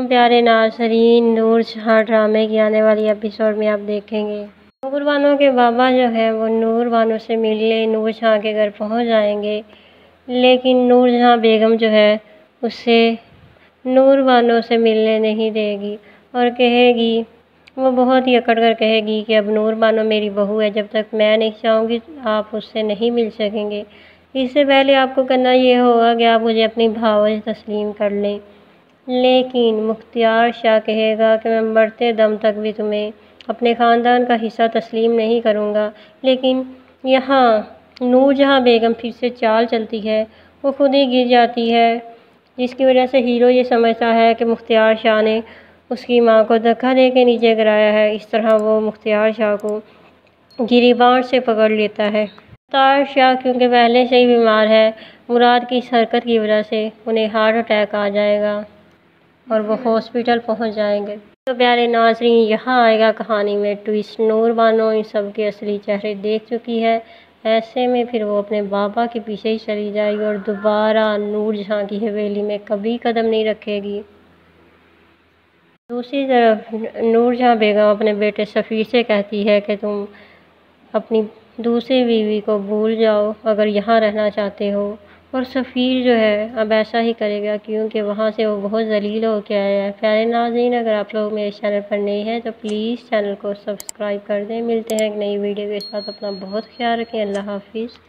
پیارے ناظرین، نور جہاں ڈرامے کی آنے والی ایپیسوڈ میں آپ دیکھیں گے نور بانو کے بابا جو ہے وہ نور بانو سے ملنے نور جہاں کے گھر پہنچ جائیں گے، لیکن نور جہاں بیگم جو ہے اسے نور بانو سے ملنے نہیں دے گی اور کہے گی، وہ بہت ہی اکڑ کر کہے گی کہ اب نور بانو میری بہو ہے، جب تک میں نہیں چاہوں گی آپ اس سے نہیں مل سکیں گے۔ اس سے پہلے آپ کو کرنا یہ ہوگا کہ آپ مجھے اپنی بھاوج تسلیم کر لیں۔ لیکن مختار شاہ کہے گا کہ میں مرتے دم تک بھی تمہیں اپنے خاندان کا حصہ تسلیم نہیں کروں گا، لیکن یہاں نور جہاں بیگم پھر سے چال چلتی ہے، وہ خود ہی گر جاتی ہے، جس کی وجہ سے ہیرو یہ سمجھتا ہے کہ مختار شاہ نے اس کی ماں کو دھکا دے کے نیچے گرایا ہے۔ اس طرح وہ مختار شاہ کو گریبان سے پکڑ لیتا ہے۔ مختار شاہ کیونکہ پہلے سے ہی بیمار ہے، مراد کی اس حرکت کی وجہ سے انہیں ہارٹ اٹیک آ جائے گا اور وہ ہاسپٹل پہنچ جائیں گے۔ تو پیارے ناظرین، یہاں آئے گا کہانی میں ٹویسٹ۔ نور بانو ان سب کے اصلی چہرے دیکھ چکی ہے، ایسے میں پھر وہ اپنے بابا کے پیچھے ہی چلی جائے گی اور دوبارہ نور جہاں کی حویلی میں کبھی قدم نہیں رکھے گی۔ دوسری طرف نور جہاں بیگم اپنے بیٹے سفیر سے کہتی ہے کہ تم اپنی دوسری بیوی کو بھول جاؤ اگر یہاں رہنا چاہتے ہو، اور سفیر جو ہے اب ایسا ہی کرے گا کیونکہ وہاں سے وہ بہت ذلیل ہو کے آیا ہے۔ پیارے ناظرین، اگر آپ لوگ میرے چینل پر نئے ہیں تو پلیز چینل کو سبسکرائب کر دیں۔ ملتے ہیں ایک نئی ویڈیو کے ساتھ، اپنا بہت خیال رکھیں۔ اللہ حافظ۔